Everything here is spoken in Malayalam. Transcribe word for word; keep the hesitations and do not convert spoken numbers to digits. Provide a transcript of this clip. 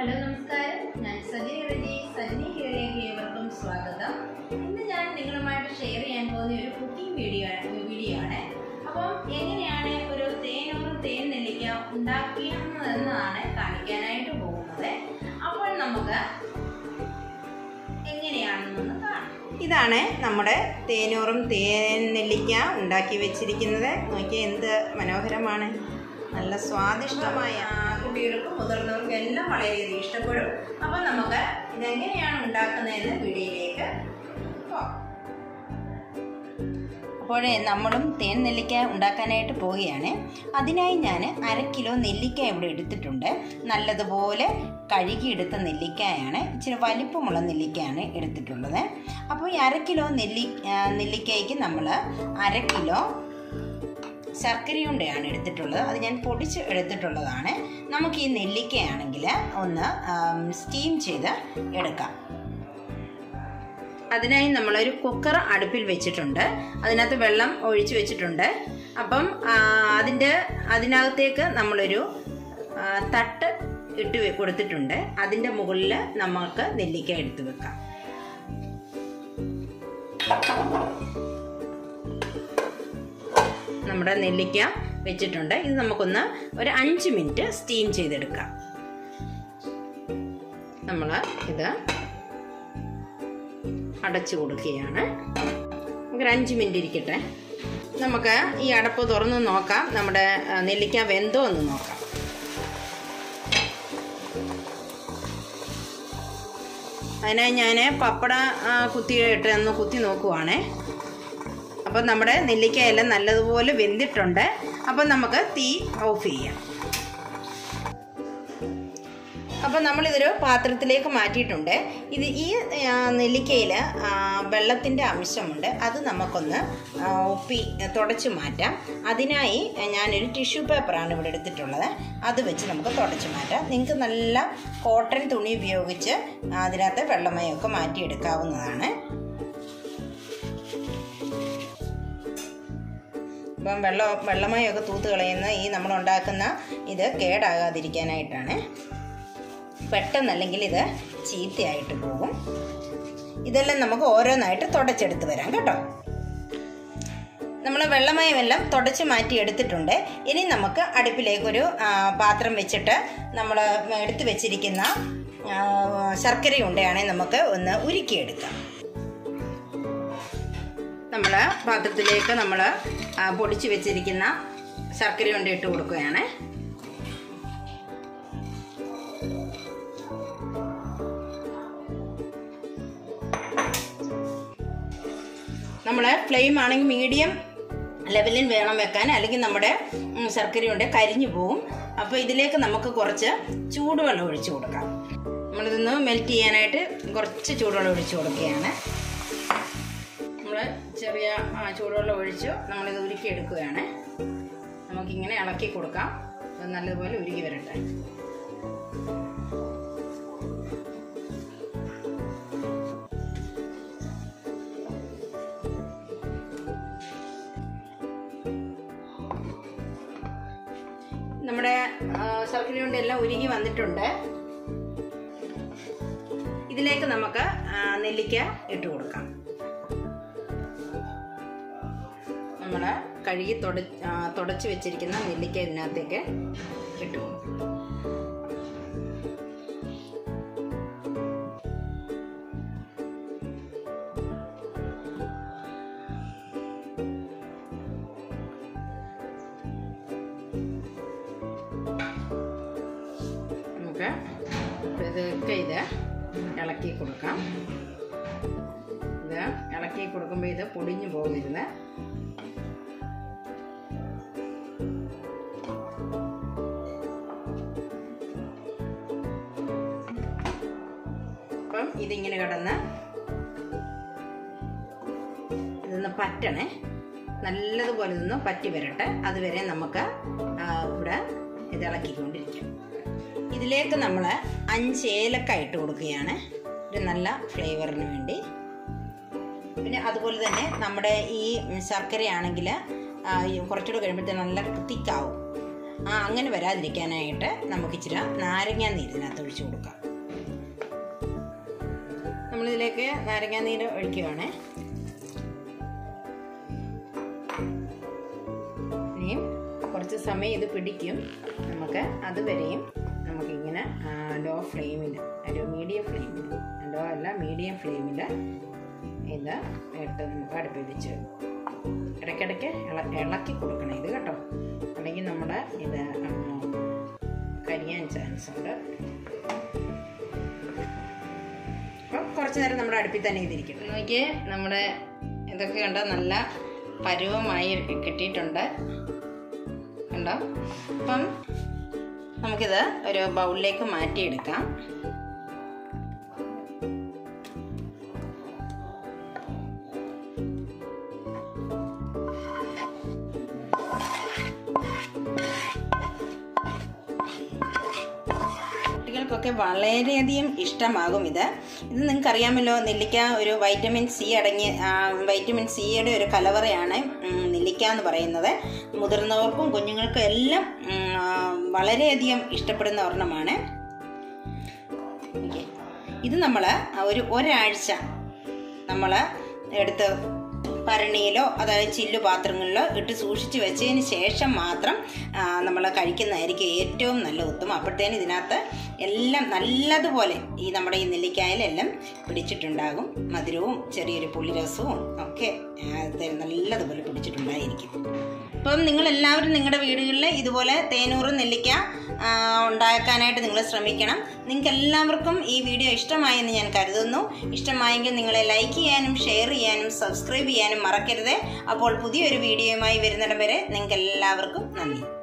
ഹലോ നമസ്കാരം, ഞാൻ സജിനി റെജി. സജിനി ഹിയറിലേക്ക് ഏവർക്കും സ്വാഗതം. ഇന്ന് ഞാൻ നിങ്ങളുമായിട്ട് ഷെയർ ചെയ്യാൻ പോകുന്ന ഒരു കുക്കിംഗ് വീഡിയോ വീഡിയോ ആണ്. അപ്പം എങ്ങനെയാണ് ഒരു തേനൂറും തേൻ നെല്ലിക്ക ഉണ്ടാക്കിയെന്നതാണ് കാണിക്കാനായിട്ട് പോകുന്നത്. അപ്പോൾ നമുക്ക് എങ്ങനെയാണെന്നൊന്ന് കാണാം. ഇതാണ് നമ്മുടെ തേനൂറും തേൻ നെല്ലിക്ക ഉണ്ടാക്കി വെച്ചിരിക്കുന്നത്. നോക്കിയാൽ എന്ത് മനോഹരമാണ്, നല്ല സ്വാദിഷ്ടമായ, കുട്ടികൾക്കും മുതിർന്നവർക്കും എല്ലാം വളരെയധികം ഇഷ്ടപ്പെടും. അപ്പം നമുക്ക് ഇതെങ്ങനെയാണ് ഉണ്ടാക്കുന്നതെന്ന് വീഡിയോയിലേക്ക് പോകാം. അപ്പോൾ നമ്മളും തേൻ നെല്ലിക്ക ഉണ്ടാക്കാനായിട്ട് പോവുകയാണ്. അതിനായി ഞാൻ അര കിലോ നെല്ലിക്ക ഇവിടെ എടുത്തിട്ടുണ്ട്. നല്ലതുപോലെ കഴുകിയെടുത്ത നെല്ലിക്കയാണ്, ഇച്ചിരി വലിപ്പമുള്ള നെല്ലിക്കയാണ് എടുത്തിട്ടുള്ളത്. അപ്പോൾ ഈ അര കിലോ നെല്ലി നെല്ലിക്കയ്ക്ക് നമ്മൾ അര കിലോ ശർക്കരയുണ്ടയാണ് എടുത്തിട്ടുള്ളത്. അത് ഞാൻ പൊടിച്ച് എടുത്തിട്ടുള്ളതാണ്. നമുക്ക് ഈ നെല്ലിക്കയാണെങ്കിൽ ഒന്ന് സ്റ്റീം ചെയ്ത് എടുക്കാം. അതിനായി നമ്മളൊരു കുക്കർ അടുപ്പിൽ വെച്ചിട്ടുണ്ട്. അതിനകത്ത് വെള്ളം ഒഴിച്ച് വെച്ചിട്ടുണ്ട്. അപ്പം അതിൻ്റെ അതിനകത്തേക്ക് നമ്മളൊരു തട്ട് ഇട്ട് കൊടുത്തിട്ടുണ്ട്. അതിൻ്റെ മുകളിൽ നമുക്ക് നെല്ലിക്ക എടുത്ത് വെക്കാം. നമ്മുടെ നെല്ലിക്ക വെച്ചിട്ടുണ്ട്. ഇത് നമുക്കൊന്ന് ഒരു അഞ്ച് മിനിറ്റ് സ്റ്റീം ചെയ്തെടുക്കാം. നമ്മൾ ഇത് അടച്ചു കൊടുക്കുകയാണ്. നമുക്കൊരു അഞ്ച് മിനിറ്റ് ഇരിക്കട്ടെ. നമുക്ക് ഈ അടപ്പ് തുറന്ന് നോക്കാം, നമ്മുടെ നെല്ലിക്ക വെന്തോ എന്ന് നോക്കാം. അതിനായി ഞാൻ പപ്പട കുത്തിയിട്ട് ഒന്ന് കുത്തി നോക്കുവാണേ. അപ്പം നമ്മുടെ നെല്ലിക്കയെല്ലാം നല്ലതുപോലെ വെന്തിട്ടുണ്ട്. അപ്പം നമുക്ക് തീ ഓഫ് ചെയ്യാം. അപ്പം നമ്മളിതൊരു പാത്രത്തിലേക്ക് മാറ്റിയിട്ടുണ്ട്. ഇത് ഈ നെല്ലിക്കയിൽ വെള്ളത്തിൻ്റെ അംശമുണ്ട്. അത് നമുക്കൊന്ന് ഉപ്പി തുടച്ച് മാറ്റാം. അതിനായി ഞാനൊരു ടിഷ്യൂ പേപ്പറാണ് ഇവിടെ എടുത്തിട്ടുള്ളത്. അത് വെച്ച് നമുക്ക് തുടച്ച് മാറ്റാം. നിങ്ങൾക്ക് നല്ല കോട്ടൺ തുണി ഉപയോഗിച്ച് അതിനകത്ത് വെള്ളമയമൊക്കെ മാറ്റിയെടുക്കാവുന്നതാണ്. ഇപ്പം വെള്ളം വെള്ളമയമൊക്കെ തൂത്ത് കളയുന്ന ഈ നമ്മളുണ്ടാക്കുന്ന ഇത് കേടാകാതിരിക്കാനായിട്ടാണ്. പെട്ടെന്നല്ലെങ്കിൽ ഇത് ചീത്തയായിട്ട് പോകും. ഇതെല്ലാം നമുക്ക് ഓരോന്നായിട്ട് തുടച്ചെടുത്ത് വരാം കേട്ടോ. നമ്മൾ വെള്ളമയമെല്ലാം തുടച്ച് മാറ്റി എടുത്തിട്ടുണ്ട്. ഇനി നമുക്ക് അടുപ്പിലേക്കൊരു പാത്രം വെച്ചിട്ട് നമ്മൾ എടുത്ത് വെച്ചിരിക്കുന്ന ശർക്കരയുണ്ടയാണെങ്കിൽ നമുക്ക് ഒന്ന് ഉരുക്കിയെടുക്കാം. നമ്മൾ പാത്രത്തിലേക്ക് നമ്മൾ പൊടിച്ച് വെച്ചിരിക്കുന്ന ശർക്കര കൊണ്ട് ഇട്ട് കൊടുക്കുകയാണ്. നമ്മൾ ഫ്ലെയിം ആണെങ്കിൽ മീഡിയം ലെവലിൽ വേണം വെക്കാൻ, അല്ലെങ്കിൽ നമ്മുടെ ശർക്കര കൊണ്ട് കരിഞ്ഞു പോകും. അപ്പോൾ ഇതിലേക്ക് നമുക്ക് കുറച്ച് ചൂടുവെള്ളം ഒഴിച്ചു കൊടുക്കാം. നമ്മളിതൊന്ന് മെൽറ്റ് ചെയ്യാനായിട്ട് കുറച്ച് ചൂടുവെള്ളം ഒഴിച്ചു കൊടുക്കുകയാണ്. നമ്മൾ ചെറിയ ചൂടുവെള്ളം ഒഴിച്ചു നമ്മളിത് ഉരുക്കി എടുക്കുകയാണ്. നമുക്കിങ്ങനെ ഇളക്കി കൊടുക്കാം. അത് നല്ലതുപോലെ ഉരുക്കി വരട്ടെ. നമ്മുടെ ശർക്കര കൊണ്ട് എല്ലാം ഉരുകി വന്നിട്ടുണ്ട്. ഇതിലേക്ക് നമുക്ക് നെല്ലിക്ക ഇട്ട് കൊടുക്കാം. നമ്മൾ കഴുകി തുട തുടച്ച് വെച്ചിരിക്കുന്ന നെല്ലിക്ക ഇതിനകത്തേക്ക് ഇട്ടു കൊടുക്കും. നമുക്ക് ഇതൊക്കെ ഇത് ഇളക്കി കൊടുക്കാം. ഇത് ഇളക്കി കൊടുക്കുമ്പോൾ ഇത് പൊടിഞ്ഞു പോകരുത്. അപ്പം ഇതിങ്ങനെ കിടന്ന് ഇതൊന്ന് പറ്റണേ, നല്ലതുപോലെ ഇതൊന്ന് പറ്റി വരട്ടെ. അതുവരെ നമുക്ക് ഇവിടെ ഇത് ഇളക്കിക്കൊണ്ടിരിക്കും. ഇതിലേക്ക് നമ്മൾ അഞ്ച് ഏലക്ക ഇട്ട് കൊടുക്കുകയാണ്, ഒരു നല്ല ഫ്ലേവറിന് വേണ്ടി. പിന്നെ അതുപോലെ തന്നെ നമ്മുടെ ഈ ശർക്കരയാണെങ്കിൽ കുറച്ചുകൂടെ കഴിയുമ്പോഴത്തേക്ക് നല്ല തിക്കാവും. ആ അങ്ങനെ വരാതിരിക്കാനായിട്ട് നമുക്ക് ഇച്ചിരി നാരങ്ങാ നീര് ഇതിനകത്ത് ഒഴിച്ചു കൊടുക്കാം. നമ്മളിതിലേക്ക് നാരങ്ങാ നീര് ഒഴിക്കുകയാണ്. ഇനിയും കുറച്ച് സമയം ഇത് പിടിക്കും. നമുക്ക് അതുവരെയും നമുക്കിങ്ങനെ ലോ ഫ്ലെയിമിൽ, ഒരു മീഡിയം ഫ്ലെയിമിൽ, ലോ അല്ല മീഡിയം ഫ്ലെയിമിൽ ഇത് ഇട്ട് നമുക്ക് അടുപ്പിൽ വെച്ച് ഇടയ്ക്കിടയ്ക്ക് ഇള ഇളക്കി കൊടുക്കണം ഇത് കേട്ടോ, അല്ലെങ്കിൽ നമ്മുടെ ഇത് കരിയാൻ ചാൻസ് ഉണ്ട്. അപ്പം കുറച്ച് നേരം നമ്മുടെ അടുപ്പിൽ തന്നെ ഇതിരിക്കും. നോക്കിയേ, നമ്മുടെ ഇതൊക്കെ കണ്ടോ നല്ല പരുവമായി കിട്ടിയിട്ടുണ്ട് കണ്ടോ. അപ്പം നമുക്കിത് ഒരു ബൗളിലേക്ക് മാറ്റിയെടുക്കാം. കുട്ടികൾക്കൊക്കെ വളരെയധികം ഇഷ്ടമാകും ഇത്. ഇത് നിങ്ങൾക്ക് അറിയാമല്ലോ, നെല്ലിക്ക ഒരു വൈറ്റമിൻ സി അടങ്ങിയ വൈറ്റമിൻ സിയുടെ ഒരു കലവറയാണ് നെല്ലിക്ക എന്ന് പറയുന്നത്. മുതിർന്നവർക്കും കുഞ്ഞുങ്ങൾക്കും എല്ലാം വളരെയധികം ഇഷ്ടപ്പെടുന്ന ഒരെണ്ണമാണ്. ഇത് നമ്മൾ ഒരു ഒരാഴ്ച നമ്മൾ എടുത്ത് ഭരണിയിലോ അതായത് ചില്ലു പാത്രങ്ങളിലോ ഇട്ട് സൂക്ഷിച്ച് വെച്ചതിന് ശേഷം മാത്രം നമ്മൾ കഴിക്കുന്നതായിരിക്കും ഏറ്റവും നല്ല ഉത്തമം. അപ്പോഴത്തേനും ഇതിനകത്ത് എല്ലാം നല്ലതുപോലെ ഈ നമ്മുടെ ഈ നെല്ലിക്കായലെല്ലാം പിടിച്ചിട്ടുണ്ടാകും. മധുരവും ചെറിയൊരു പുളിരസവും ഒക്കെ നല്ലതുപോലെ പിടിച്ചിട്ടുണ്ടായിരിക്കും. അപ്പം നിങ്ങളെല്ലാവരും നിങ്ങളുടെ വീടുകളിൽ ഇതുപോലെ തേനൂറ് നെല്ലിക്ക ഉണ്ടാക്കാനായിട്ട് നിങ്ങൾ ശ്രമിക്കണം. നിങ്ങൾക്ക് എല്ലാവർക്കും ഈ വീഡിയോ ഇഷ്ടമായെന്ന് ഞാൻ കരുതുന്നു. ഇഷ്ടമായെങ്കിൽ നിങ്ങളെ ലൈക്ക് ചെയ്യാനും ഷെയർ ചെയ്യാനും സബ്സ്ക്രൈബ് ചെയ്യാനും മറക്കരുത്. അപ്പോൾ പുതിയൊരു വീഡിയോയുമായി വരുന്നിടം വരെ നിങ്ങൾക്ക് എല്ലാവർക്കും നന്ദി.